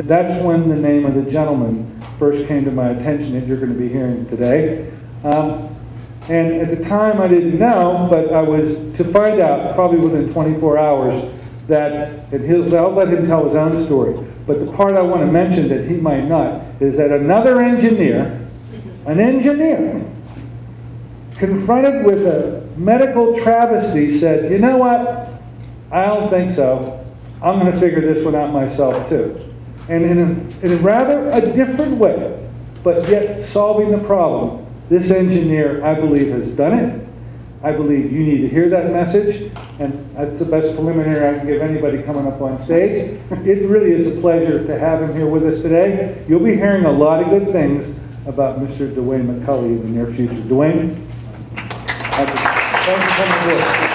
That's when the name of the gentleman first came to my attention that you're going to be hearing today. And at the time I didn't know, but I was to find out probably within 24 hours that, and I'll let him tell his own story, but the part I want to mention that he might not is that another engineer, confronted with a medical travesty, said, you know what, I don't think so. I'm going to figure this one out myself too. And in a rather a different way, but yet solving the problem, this engineer, I believe, has done it. I believe you need to hear that message, and that's the best preliminary I can give anybody coming up on stage. It really is a pleasure to have him here with us today. You'll be hearing a lot of good things about Mr. DeWayne McCulley in the near future. DeWayne, thanks for coming forward.